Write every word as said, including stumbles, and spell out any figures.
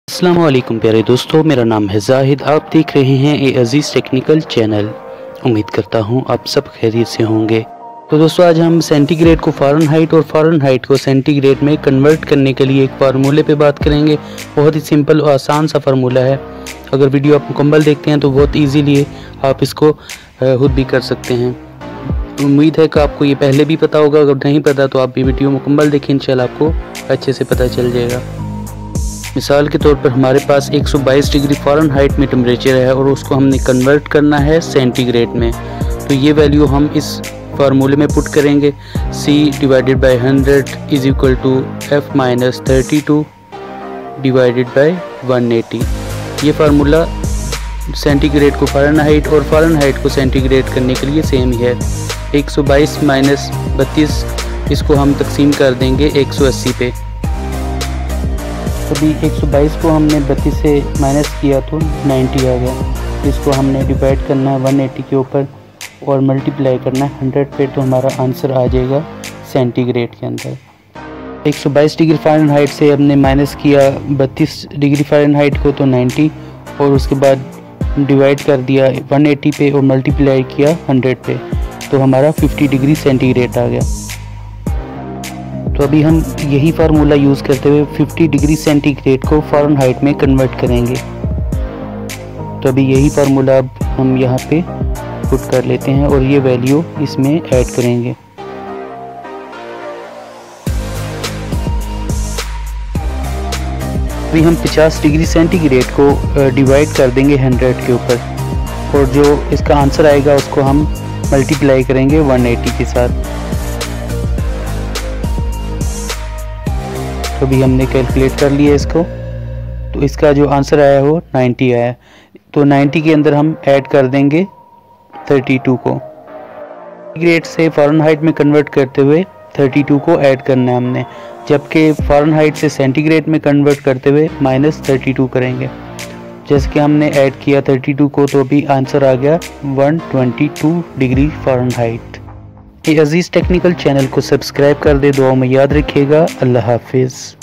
अस्सलाम वालेकुम प्यारे दोस्तों, मेरा नाम है जाहिद। आप देख रहे हैं ए अजीज़ टेक्निकल चैनल। उम्मीद करता हूं आप सब खैरियत से होंगे। तो दोस्तों, आज हम सेंटीग्रेड को फ़ारेनहाइट और फ़ारेनहाइट को सेंटीग्रेड में कन्वर्ट करने के लिए एक फार्मूले पे बात करेंगे। बहुत ही सिंपल और आसान सा फार्मूला है। अगर वीडियो आप मुकम्मल देखते हैं तो बहुत ईजीली आप इसको खुद भी कर सकते हैं। उम्मीद है कि आपको ये पहले भी पता होगा। अगर नहीं पता तो आप भी वीडियो मुकम्मल देखें, इंशाल्लाह आपको अच्छे से पता चल जाएगा। मिसाल के तौर पर हमारे पास एक सौ बाईस डिग्री फ़ारेनहाइट में टेम्परेचर है और उसको हमने कन्वर्ट करना है सेंटीग्रेड में। तो ये वैल्यू हम इस फार्मूले में पुट करेंगे। C divided by hundred is equal to F minus thirty two divided by one eighty. ये फार्मूला सेंटीग्रेड को फ़ारेनहाइट और फ़ारेनहाइट को सेंटीग्रेड करने के लिए सेम ही है। एक सौ बाईस माइनस बत्तीस, इसको हम तकसीम कर देंगे एक सौ अस्सी पे। अभी एक सौ बाईस को हमने बत्तीस से माइनस किया तो नब्बे आ गया। इसको हमने डिवाइड करना है एक सौ अस्सी के ऊपर और मल्टीप्लाई करना है सौ पे, तो हमारा आंसर आ जाएगा सेंटीग्रेड के अंदर। एक सौ बाईस डिग्री फ़ारेनहाइट से हमने माइनस किया बत्तीस डिग्री फ़ारेनहाइट को तो नब्बे, और उसके बाद डिवाइड कर दिया एक सौ अस्सी पे और मल्टीप्लाई किया सौ पे, तो हमारा पचास डिग्री सेंटीग्रेड आ गया। तो अभी हम यही फार्मूला यूज़ करते हुए पचास डिग्री सेंटीग्रेड को फ़ारेनहाइट में कन्वर्ट करेंगे। तो अभी यही फार्मूला अब हम यहाँ पे पुट कर लेते हैं और ये वैल्यू इसमें ऐड करेंगे। अभी हम पचास डिग्री सेंटीग्रेड को डिवाइड कर देंगे सौ के ऊपर, और जो इसका आंसर आएगा उसको हम मल्टीप्लाई करेंगे एक सौ अस्सी के साथ। तो भी हमने कैलकुलेट कर लिया इसको, तो इसका जो आंसर आया वो नब्बे आया। तो नब्बे के अंदर हम ऐड कर देंगे बत्तीस को। सेंटीग्रेड से फ़ारेनहाइट में कन्वर्ट करते हुए बत्तीस को ऐड करना है हमने, जबकि फ़ारेनहाइट से सेंटीग्रेड में कन्वर्ट करते हुए माइनस बत्तीस करेंगे। जैसे कि हमने ऐड किया बत्तीस को, तो अभी आंसर आ गया एक सौ बाईस डिग्री फ़ारेनहाइट। ये अजीज़ टेक्निकल चैनल को सब्सक्राइब कर दे, दुआ में याद रखिएगा। अल्लाह हाफिज़।